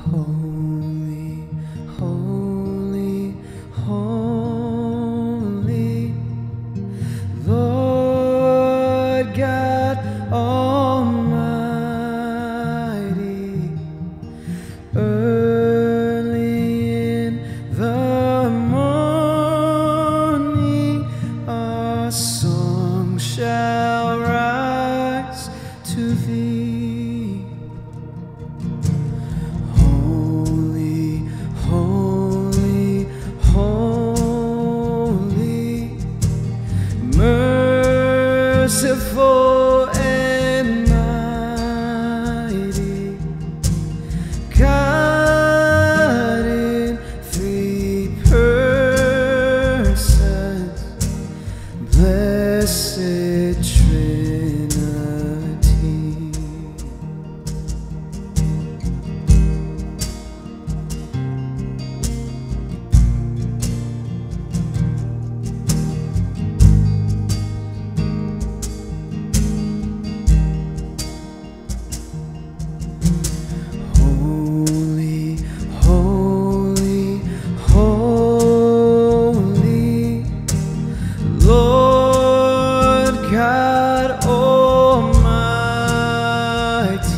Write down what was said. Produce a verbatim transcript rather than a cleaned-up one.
Holy, holy, holy, Lord God Almighty. Early in the morning, our song shall rise to Thee. Holy, holy, holy, merciful and mighty, God in three persons, blessed Trinity. Holy, holy, holy, Lord God Almighty.